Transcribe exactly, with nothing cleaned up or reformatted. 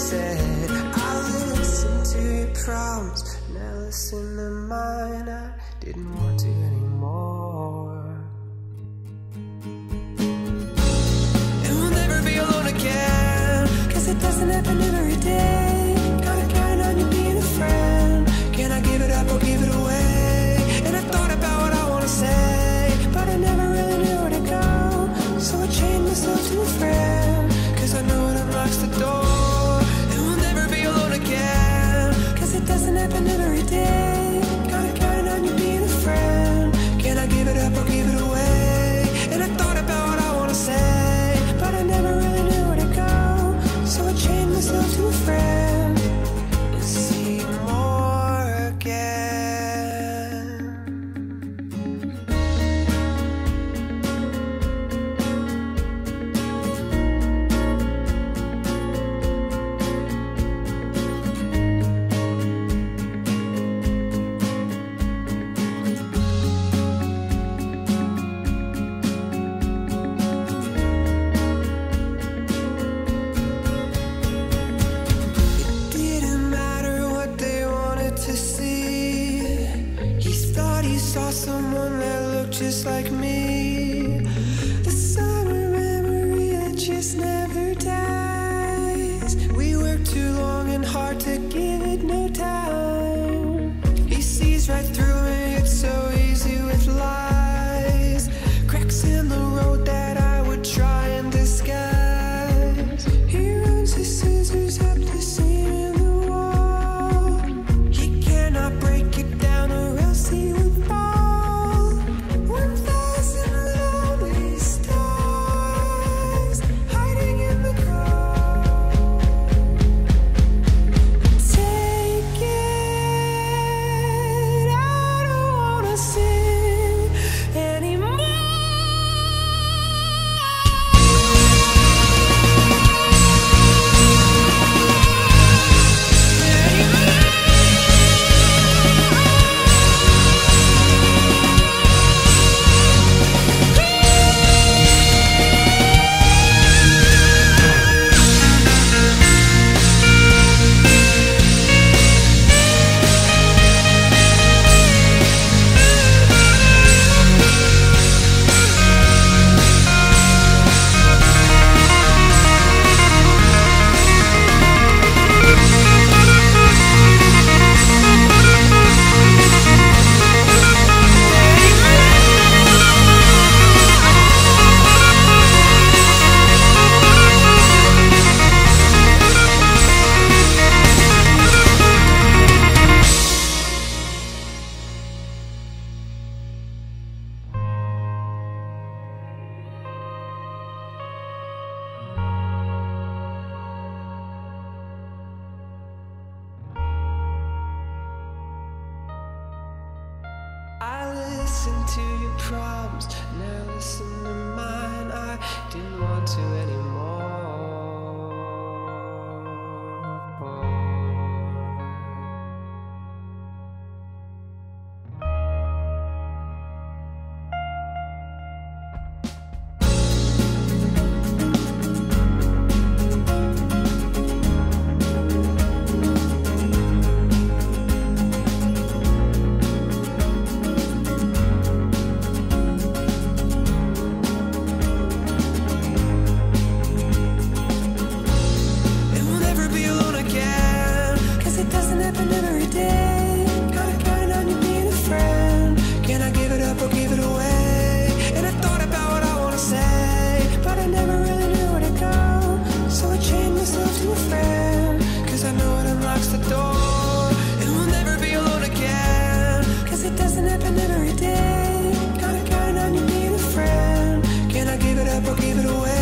said. I listened to your problems, now listen to mine. I didn't want to anymore. And we'll never be alone again, cause it doesn't happen every day. Gotta count on you being a friend. Can I give it up or give it away? And I thought about what I wanna say, but I never really knew where to go. So I chained myself to a friend, cause I know it unlocks the door. And we'll never be alone again, cause it doesn't happen every day. Gotta count on you being a friend. Can I give it up or give it away? And I thought about what I wanna say, but I never really knew where to go. So I chained myself to a friend and see more again. Saw someone that looked just like me. The summer memory that just never dies. We worked too long and hard to give it no time. He sees right through me, it's so easy with lies. Cracks in the road that I would try and disguise. He runs his scissors up the seam in the wall. He cannot break it down or else he would fall. I listened to your problems, now listen to mine. I didn't want to anymore. Give it up or give it away.